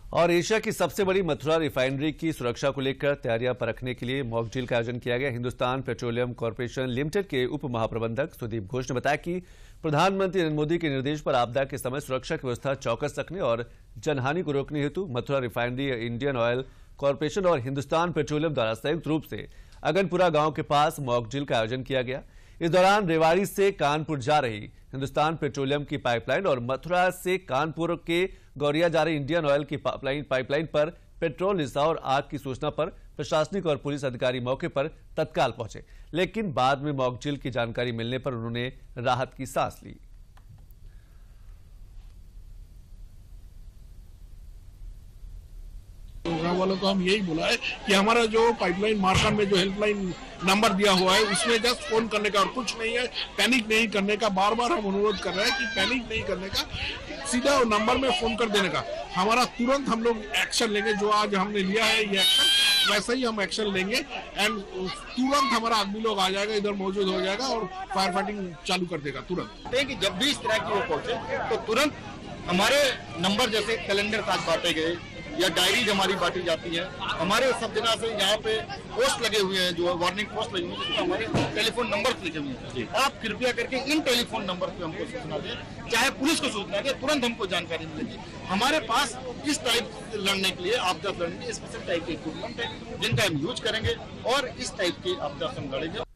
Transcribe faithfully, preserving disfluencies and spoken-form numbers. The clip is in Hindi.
और एशिया की सबसे बड़ी मथुरा रिफाइनरी की सुरक्षा को लेकर तैयारियां परखने के लिए मॉक ड्रिल का आयोजन किया गया। हिंदुस्तान पेट्रोलियम कॉर्पोरेशन लिमिटेड के उप महाप्रबंधक सुदीप घोष ने बताया कि प्रधानमंत्री नरेंद्र मोदी के निर्देश पर आपदा के समय सुरक्षा की व्यवस्था चौकस रखने और जनहानि को रोकने हेतु Mathura refinery, Indian Oil Corporation और हिंदुस्तान पेट्रोलियम द्वारा संयुक्त रूप से अगनपुरा गांव के पास मॉक ड्रिल का आयोजन किया गया। इस दौरान रेवाड़ी से कानपुर जा रही हिंदुस्तान पेट्रोलियम की पाइपलाइन और मथुरा से कानपुर के गौरिया जा रही इंडियन ऑयल की पाइपलाइन पाइपलाइन पर पेट्रोल रिसाव और आग की सूचना पर प्रशासनिक और पुलिस अधिकारी मौके पर तत्काल पहुंचे, लेकिन बाद में मॉक ड्रिल की जानकारी मिलने पर उन्होंने राहत की सांस ली। गाँव वालों को हम यही बोला है कि हमारा जो पाइपलाइन मार्कन में जो हेल्पलाइन नंबर दिया हुआ है उसमें जस्ट फोन करने का और कुछ नहीं है, पैनिक नहीं करने का। बार बार हम अनुरोध कर रहे हैं कि पैनिक नहीं करने का, सीधा नंबर में फोन कर देने का। हमारा तुरंत हम लोग एक्शन लेंगे। जो आज हमने लिया है ये एक्शन, वैसे ही हम एक्शन लेंगे एंड तुरंत हमारा आदमी लोग आ जाएगा, इधर मौजूद हो जाएगा और फायर फाइटिंग चालू कर देगा तुरंत। कि जब भी इस तरह की वो पहुंचे तो तुरंत हमारे नंबर जैसे कैलेंडर काज बांटे गए या डायरीज हमारी बांटी जाती है। हमारे सब जगह से यहाँ पे पोस्ट लगे हुए हैं, जो वार्निंग पोस्ट लगे हुए हैं, जिसमें हमारे टेलीफोन नंबर लिखे हुए हैं। आप कृपया करके इन टेलीफोन नंबर पे हमको सूचना दें, चाहे पुलिस को सूचना दें, तुरंत हमको जानकारी मिलेगी। हमारे पास इस टाइप से लड़ने के लिए, आपदा लड़ने के लिए स्पेशल टाइप के इक्विपमेंट है जिनका हम यूज करेंगे और इस टाइप की आपदा से हम लड़ेंगे।